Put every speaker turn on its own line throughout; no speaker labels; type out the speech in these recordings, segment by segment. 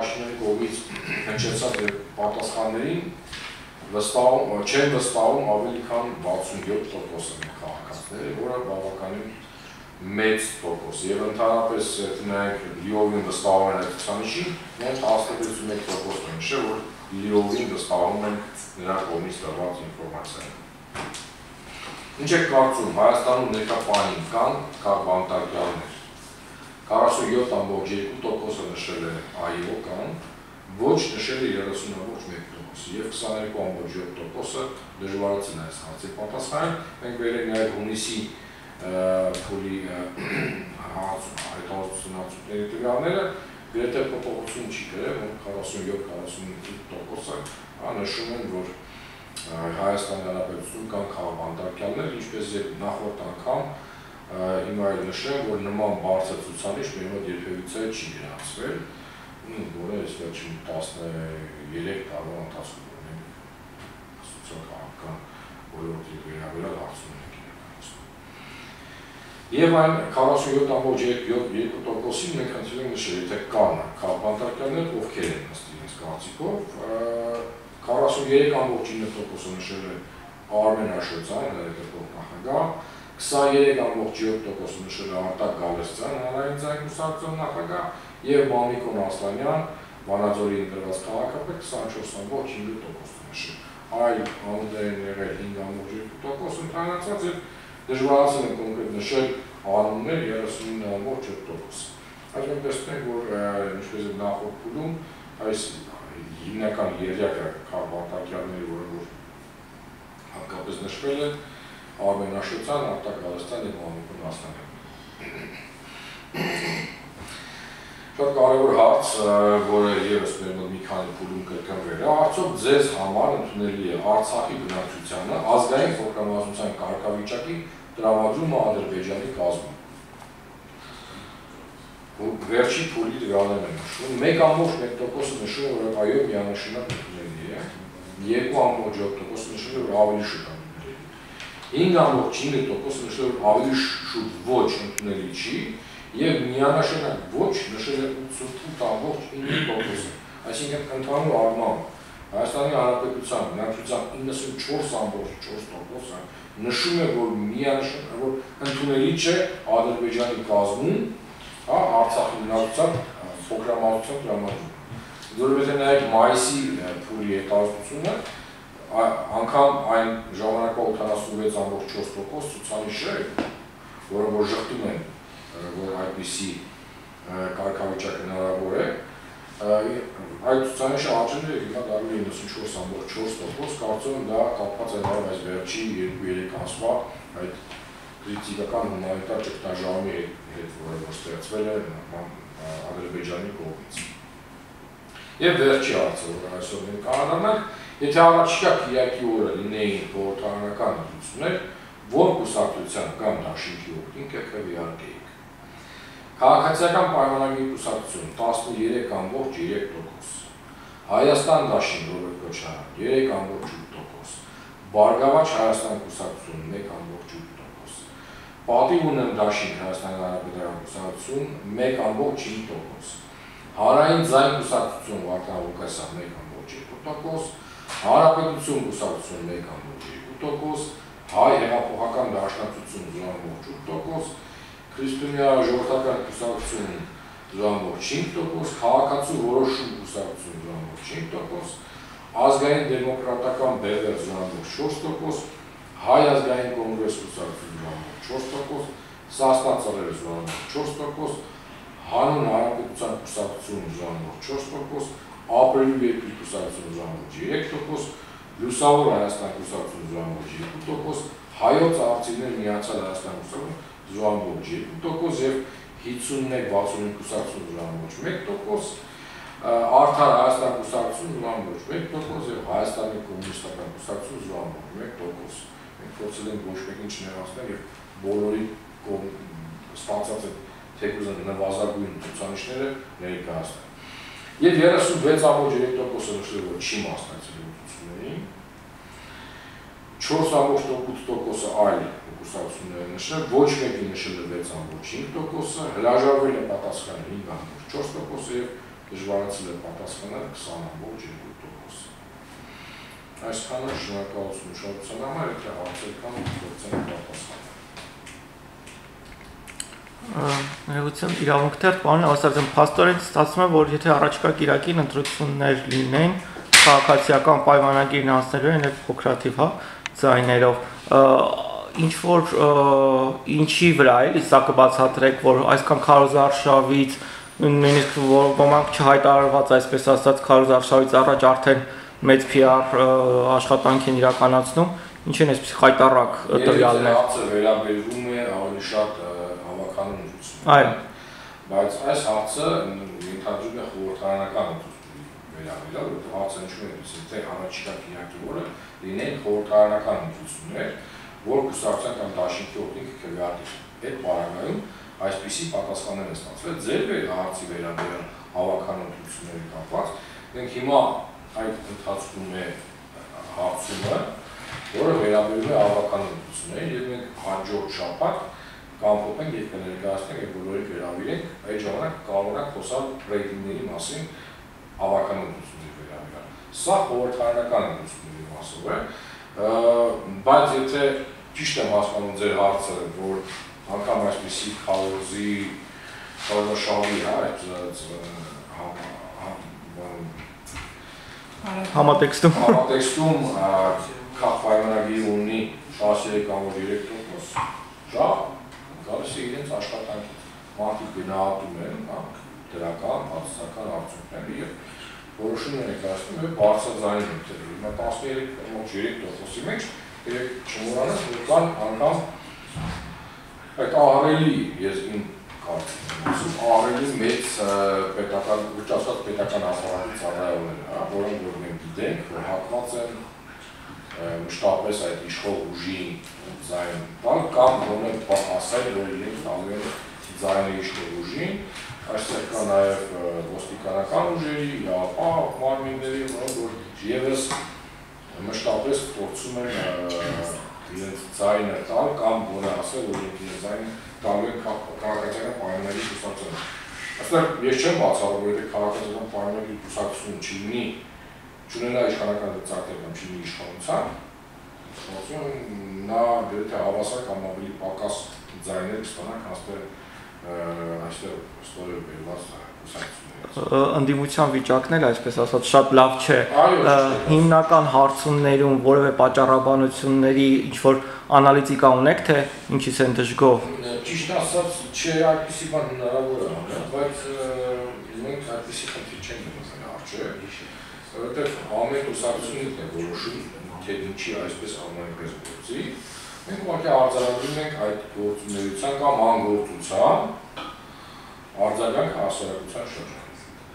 աշինների կողմից հնչեցած պատասխաններին չեն վստահում ավելի քան 67%-ը քաղաքացիները, որը բավականին մեծ տոկոս, եւ ընդհանրապես նայենք լիովին վստահում են այդ ցուցանիշին, մենք 11%-ը նշել, որ լիովին վստահում են նրա կողմից տրված ինֆորմացիային։ Ինչ եք կարծում, Հայաստանում ներկա պահին կան բանտարկյալներ, 47.2%-ը նշել է այո կան, ոչ նշել է 30.1%, եւ 22.7%-ը դժվարացին այս հարցի պատասխանել, մենք վերենք նաեւ հունիսի փուլի հայտարարությունների տվյալները գրեթե փոփոխություն չի կրել, որ 47-48%-ը նշում են, որ Հայաստանի Հանրապետությունում կան քաղաքաբանտարկյալներ, ինչպես եւ նախորդ անգամ հիմա էլ նշեմ, որ նման բարձր ցուցանիշ մեր մոտ երբևիցե չի գրանցվել, որը այս վերջին 13 տարվա ընթացքում ունենք սոցիալ-քաղաքական ոլորտի վերաբերյալ հարցումներ իրականացնում։ Եվ այն 47.2%-ին մենք խնդրում ենք նշել, եթե կան քաղաքաբանտարկյալներ, ովքեր են ըստ իրենց կարծիքով, 43.9%-ը նշել է Արմեն Աշոտյան, հանրապետող նախագահ, 23.7%-ը նշել է Արտակ Գալստյան, հանրային ձայն կուսակցության նախագահ, եւ Մամիկոն Ասլանյան, Վանաձորի ընտրված քաղաքապետ 24.5%-ը նշել։ Այլ անուններ են եղել 5.2%-ը ընդհանրացած եւ դժվարացել են կոնկրետ նշել անուններ 39.7%։ Այս մենք տեսնենք, որ ինչպես է նախորդ փուլում, այս հիմնական երյակը քաղաքաբանտարկյալների, որը հատկապես նշվել է Արմեն Աշոտյան, Արտակ Գալստյան եւ Մամիկոն Ասլանյան։ Շատ կարևոր հարց, որը եւս մեր մոտ մի քանի փուլում կրկնվել է, արդյոք ձեզ համար ընդունելի է Արցախի բնակչությանը ազգային խորհրդամասնության կարգավիճակի տրամադրումը Ադրբեջանի կազմում։ Վերջի փուլի տվյալներն են նշում, 1.1%-ը նշում է, որ այո միանշանակ ընդունելի է, 2.7%-ը նշում է, որ ավելի շուտ ընդունելի է, 5.9%-ը նշում է, որ ավելի շուտ ոչ ընդունելի չի, եւ միանշանակ ոչ նշել է 88.9%-ը, այսինքն ընդհանուր առմամբ Հայաստանի Հանրապետության բնակչության 94.4%-ը նշում է, որ միանշանակ որ ընդունելի չէ Ադրբեջանի կազմում, Արցախի բնակչության փոքրամասնության տրամադրումը։ Որովհետեւ նաեւ մայիսի փուլի հետազոտությունը անգամ այն ժամանակվա 86.4% ցուցանիշ է, որը որ ժխտում են որ այդպիսի կարգավիճակ հնարավոր է, այդ ցուցանիշը աճել է հիմա դառնում է 94.4%, կարծում եմ դա կապված է նաև այս վերջի 2-3 ամսվա այդ քրիտիկական հումանիտար ճգնաժամի հետ, որը ստեղծվել է Ադրբեջանի կողմից։ Եվ վերջի հարցը, որ այսօր մենք կանանանք, եթե առաջիկա կիրակի օրը լինեին խորհրդարանական ընտրություններ, որ կուսակցության կամ դաշինքի օգտին կքվեարկեիք։ Քաղաքացիական պայմանագրի կուսակցություն 13.3%, Հայաստան դաշինք Ռոբերտ Քոչարյան 3.8%, Բարգավաճ Հայաստան կուսակցություն 1.8%, Պատիվ ունեմ դաշինք Հայաստանի Հանրապետական կուսակցություն 1.5%, Հանրային ձայն կուսակցություն Վարդան Ղուկասյան 1.2%, Հանրապետություն կուսակցություն 1.2%, Հայ հեղափոխական դաշնակցություն 0.8%, Քրիստոնյա ժողովրդական կուսակցություն 0.5%, Քաղաքացու որոշում կուսակցություն 0.5%, Ազգային դեմոկրատական բևեր 0.4%, Հայ ազգային կոնգրես կուսակցություն 0.4%, Սասնա ծռեր 0.4%, Հանուն Հանրապետության կուսակցություն 0.4%, Ապրիլի երկրի կուսակցություն 0.3%, Լուսավոր Հայաստան կուսակցություն 0.2%, Հայոց արծիներ միացյալ Հայաստան կուսակցություն 0.2% եւ 51-65 կուսակցություն 0.1%, Արդար Հայաստան կուսակցություն 0.1% եւ Հայաստանի կոմունիստական կուսակցություն 0.1%։ Մենք փորձել ենք ոչ մեկին չներկայացնել եւ բոլորի ստացած թեկուզ նվազագույն ցուցանիշները ներկայացնել։ Եվ 36.3%-ը նշել որ չի մասնակցել ուսուցումներին, 4.8%-ը այլ կուսակցություններ նշել, ոչ մեկի նշել է 6.5%-ը, հրաժարվել է պատասխանել 5.4%-ը եւ դժվարացել է պատասխանել 20.2%։ Այսքանը շնորհակալություն ուշադրության համար, եթե հարցեր կան, փորձենք պատասխանել։
Ներողություն, իրավունք թերթ, պարոն Ավասարյան, փաստորեն ստացվում է, որ եթե առաջիկա կիրակին ընտրություններ լինեն, քաղաքացիական պայմանագիրն անցնելու են փոքրաթիվ, ձայներով, ինչ որ ինչի վրա է, սա կբացատրեք, որ այսքան քարոզարշավից, նույնիսկ ոմանք չհայտարարված, այսպես ասած, քարոզարշավից առաջ արդեն մեծ PR աշխատանք են իրականացնում, ինչ են այսպես խայտառակ տվյալներ։
Հարցը վերաբերվում է ավելի շատ հավաքանուն ընտրություն։ Բայց այս հարցը ենթադրում է խորհրդարանական ընտրությունների վերաբերյալ, որտեղ հարցը նշում է, թե առաջիկա կիրակի օրը լինեն խորհրդարանական ընտրություններ, որ կուսակցության կամ դաշինքի օրենքը քվեարկի։ Այդ պարագայում այսպիսի պատասխաններ են ստացվել ձեր հարցի վերաբերյալ հավաքանուն ընտրությունների կապված։ Մենք հիմա այդ ընթացքում է հարցումը, որը վերաբերում է հավաքանուն ընտրություններին, եւ մենք հաջորդ շաբաթ կամփոփենք եւ կներկայացնենք եւ բոլորին վերաբերենք այդ ժամանակ կարողանանք խոսալ ռեյտինգների մասին հավաքանուն ընտրությունների վերաբերյալ։ Սա խորհրդարանական ընտրությունների մասով է, բայց եթե ճիշտ եմ հասկանում ձեր հարցը, որ անգամ այսպիսի քարոզի շահի
համատեքստում
պայմանագիր ունի 13.3%, գալիս է իրենց աշխատանքից, մարդիկ գնահատում են դրական, բացասական արդյունքները եւ որոշում են ներկայացնում եւ բարձրաձայն են դրել։ Հիմա 13.3%-ի մեջ չմոռանանք, որ կան անգամ այդ ահռելի, ես իմ կարծիքով, ահռելի մեծ պետական ապարատի ծառայողներ, որոնք որ մենք գիտենք, որ հակված են մշտապես այդ իշխող ուժի ձայն տալ, կամ գոնե ասել, որ իրենք տալու են ձայնը իշխող ուժին, այստեղ կա նաև ոստիկանական ուժերի, մարմինների, որոնք որ ևս մշտապես փորձում են իրենց ձայնը տալ, կամ գոնե ասել, որ իրենք իրենց ձայնը տալու են քաղաքացիական պայմանների կուսակցություն։ Այստեղ ես չեմ բացառում, որ եթե քաղաքացիական պայմանների կուսակցություն չլինի, չունենա իշխանական ծրագրեր կամ չլինի իշխանության, նա գրեթե հավասար կամ ավելի պակաս ձայներ կստանա, քան այստեղ ստորև բերված կուսակցություններից։
Ընդդիմության վիճակն էլ, այսպես ասած, շատ լավ չէ։ Հիմնական հարցումներում որևէ պատճառաբանությունների ինչ-որ անալիտիկա ունեք, թե ինչից են դժգոհ։
Ճիշտ ասած, չէ, այդպիսի բան հնարավոր է, բայց մենք այդպիսի խնդիր չենք գտնվել առջև, որովհետև ամեն կուսակցությունից է որոշում, թե ինչի այսպես անմայնպես գործի, մենք ուղղակի արձանագրում ենք այդ գործունեության կամ անգործության արձագանք հասարակության շրջանում։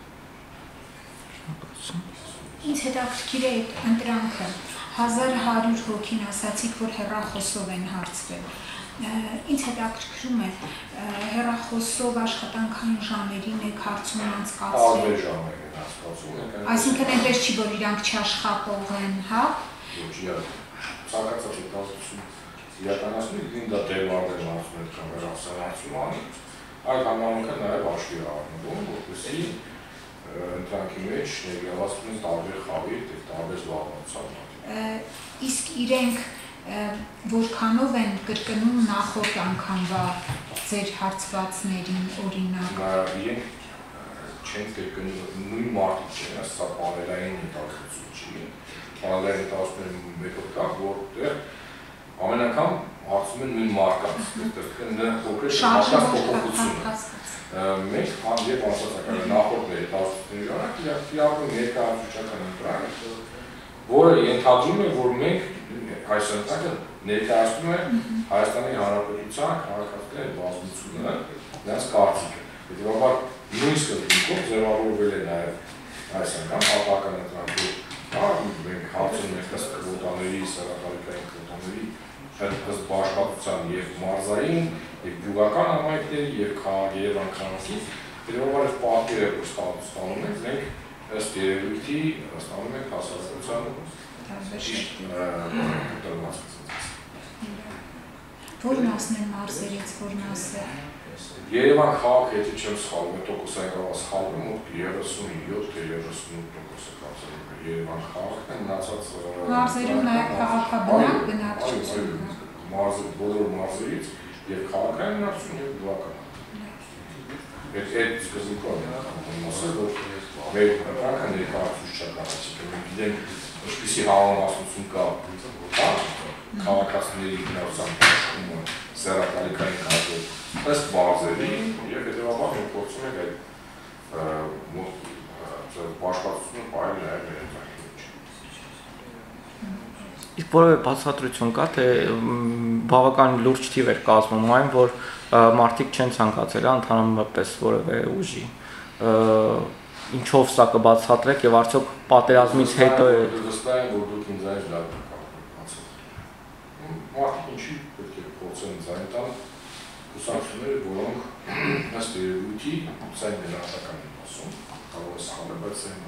Ինձ հետաքրքիր է այդ ընտրանքը, 1100 հոգին ասացիք, որ հեռախոսով են հարցրել։ Ինձ հետաքրքրում է հեռախոսով աշխատանքային ժամերին եք հարցում անցկացրել։
Տարբեր ժամեր են անցկացում։
Այսինքն այնպես չի, որ իրանք չաշխատող են, հա։
Ոչ, ցանկացած հետազոտություն իրականացնում, ինքն դա դերմարներ հարցներ կամ հեռախոսահարցում անի, այդ համանունքը նաև հաշվի առնվում, որպեսզի ընտրանքի մեջ ներգրաված լինեն տարբեր խավի, տարբեր զբաղվածության։
Իսկ իրենք որքանով են կրկնում նախորդ անգամվա ձեր հարցվածներին օրինակ։
Իրենք չեն կրկնում, նույն մարդիկ չեն, սա պանելային հետաքրքրություն չի։ Պանելային հետաքրքրությունների մեթոդ կա, որտեղ ամեն անգամ հարցում են նույն մարդկանց, փոքր փոփոխություն։ Մենք եւ ասացական նախորդների հետաքրքրությունների ժամանակ իրական ներկայացուցչական ընտրանք, որը ենթադրում է, որ մենք այս ընտրանքը ներկայացնում է Հայաստանի Հանրապետության քաղաքացիների բազմությունը, նրանց կարծիքը։ Հետևաբար նույն սկզբունքով ձևավորվել է նաև այս անգամ պատահական ընտրանքով, մենք հարցում ենք ըստ քվոտաների, սեռատարիկային քվոտաների, ըստ բաշխատության եւ մարզային, եւ գյուղական համայնքների, եւ Երևան քաղաքի, հետևաբար պատկերը ստանում ենք, մենք ըստ երևույթի ստանում ենք հասարակության ճիշտ
Որ մասն են մարզերից, որ մասը
Երևան քաղաքը, եթե չեմ սխալվում, տոկոսային կարող սխալվում, մոտ 37-38% Երևան քաղաքն է, մնացած
մարզերում նաև քաղաքաբնակ բնակչություն։
Բոլոր մարզերից եւ քաղաքային բնակչություն եւ բնակչություն։ Այդ սկզբունքով է ասել, որ մեր քաղաքը ներկայացուցչական, այսինքն մենք գիտենք ինչպիսի հավանականություն կա քաղաքացիների բնակության աշխումը սեռակալիքային կազմով ըստ մարզերի եւ հետեւաբար մենք փորձում ենք այդ բաշխվածությունը պահել նաեւ մեր
Իսկ որևէ բացատրություն կա, թե բավական լուրջ թիվ էր կազմում այն, որ մարդիկ չեն ցանկացել ընդհանրապես որևէ ուժի։ Ինչով սա կբացատրեք եւ արդյոք պատերազմից հետո է
վստահ եմ, որ դուք ինձ այս լավ բացատրեք։ Մարդիկ ինչի պետք է փորձեն ձայն տալ կուսակցությունները, որոնք ըստ երևույթի ցայն գնահատական են ասում, կարող է սխալ, բայց ցայն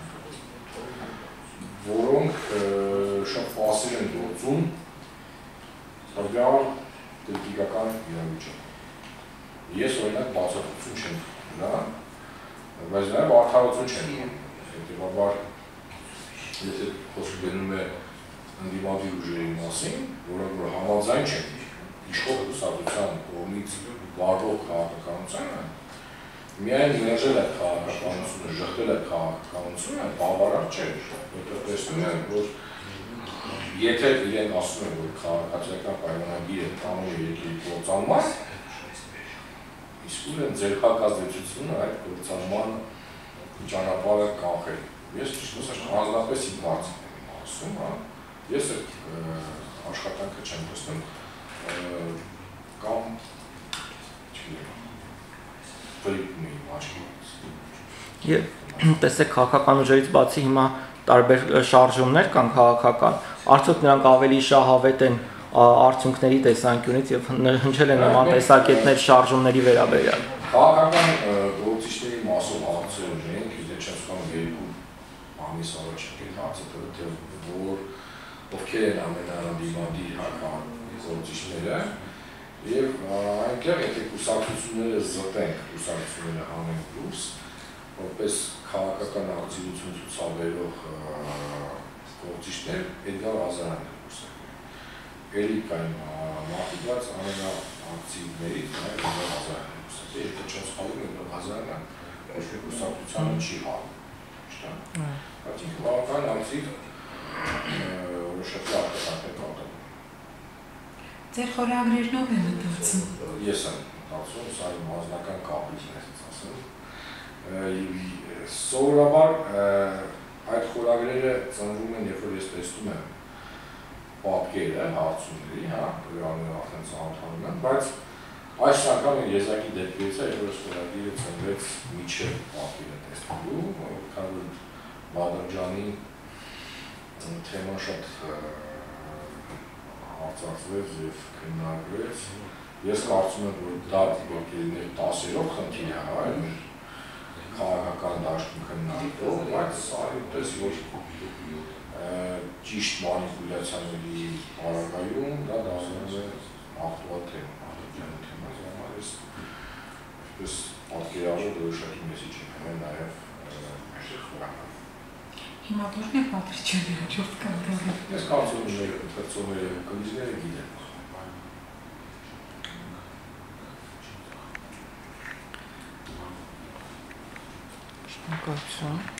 որոնք շատ ֆասիլ են գործում տվյալ տեխնիկական իրավիճակում։ Ես օրինակ բացատրություն չեմ տալու, բայց նաև արդարացություն չեմ տալու։ Հետևաբար, եթե խոսքը գնում է ընդդիմադիր ուժերի մասին, որոնք որ համաձայն չեն իշխող կուսակցության կողմից վարվող քաղաքականությանը, միայն մերժել այդ քաղաքականությունը, ժխտել այդ քաղաքականությունը, բավարար չէ, որտեղ տեսնում են, որ եթե իրենք ասում են, որ քաղաքացիական պայմանագիրը տանում է երկրի կործանման, իսկ ուր են ձեր քաղաքազդեցությունը այդ կործանման ճանապարհը կանխել։ Ես ճիշտ ասած հանրապես իմ հարցն եմ ասում, ես այդ աշխատանքը չեմ տեսնում կամ
Եվ տեսեք քաղաքական ուժերից բացի հիմա տարբեր շարժումներ կան քաղաքական, արդյոք նրանք ավելի շահավետ են արդյունքների տեսանկյունից եւ հնչել են նման տեսակետներ շարժումների վերաբերյալ։
Քաղաքական գործիչների մասով հարցեր ունենք, եթե չեմ սխալվում, 2 ամիս առաջ այդ հարցը թե որ ովքեր են ամենադիմադիր գործիչները եւ այնտեղ եթե կուսակցությունները զտենք, կուսակցությունները անենք դուրս, որպես քաղաքական ակտիվություն ցուցաբերող գործիչներ Էդգար Ղազարյանն է կուսակցում։ Էլի կային մարդիկ ամենաակտիվներից Էդգար Ղազարյանն է կուսակցում։ Եթե չեմ սխալվում, Էդգար Ղազարյանը ոչ մի կուսակցությանը չի հալում։ Բայց ինքը բավական ակտիվ որոշակի արտադրանքներ կատարում։
Ձեր խորագրերնով է մտածում։
Ես եմ մտածում, սա իմ անձնական կապիցն է ասել։ Սովորաբար այդ խորագրերը ծնվում են, երբ որ ես տեսնում եմ պատկերը, հարցումների, դրանով արդեն ծանոթանում եմ, բայց այս անգամ եզակի դեպքերից է, երբ որ խորագրերը ծնվեց միջև պատկերը տեսնելու, քանի որ Բադամջանի թեման շատ արծարծվեց և քննարկվեց։ Ես կարծում եմ, որ դա կլիներ 10-րդ խնդիր է, քաղաքական դաշտում քննարկվող, բայց այդպես որ ճիշտ մանիպուլյացիաների պարագայում դա դառնում է ակտուալ թեմա, այսպես պատկերավոր որոշակի մեսիջ ենք ունեն նաև
Հիմա որն է պատրիճյանի հաջորդ կանգնողը։
Ես կարծում եմ մեր ընթերցողները կլիզները գիտեն։
Շնորհակալություն։